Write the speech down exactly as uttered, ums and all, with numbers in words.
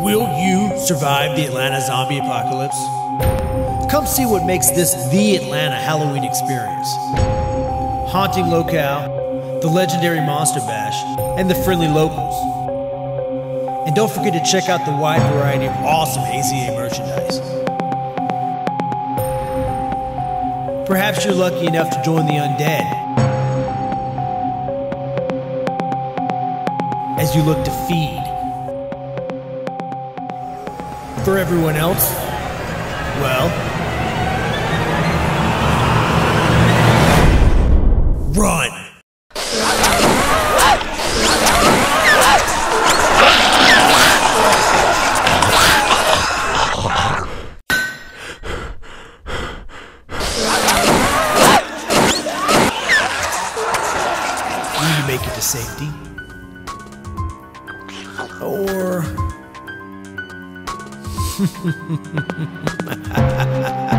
Will you survive the Atlanta zombie apocalypse? Come see what makes this the Atlanta Halloween experience. Haunting locale, the legendary Monster Bash, and the friendly locals. And don't forget to check out the wide variety of awesome A Z A merchandise. Perhaps you're lucky enough to join the undead as you look to feed. For everyone else, well, run! Will you make it to safety? Or...